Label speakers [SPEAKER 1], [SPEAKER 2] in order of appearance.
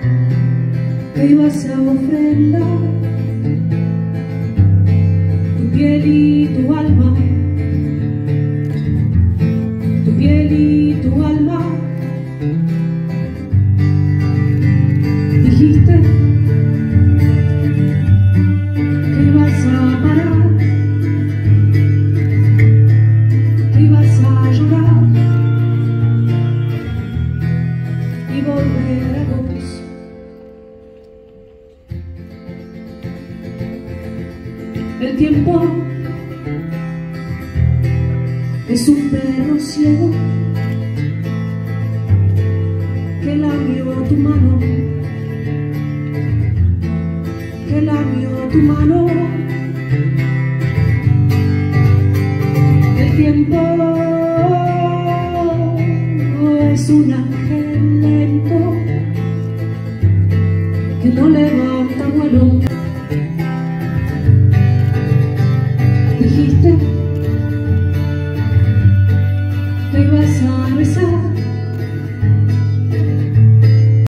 [SPEAKER 1] que ibas a ofrendar tu piel y tu alma, tu piel y tu alma. Dijiste que ibas a parar, que ibas a llorar y volver a vos. El tiempo es un perro ciego que lamió tu mano, que lamió tu mano. El tiempo es un ángel lento que no levanta vuelo. Dijiste que ibas a rezar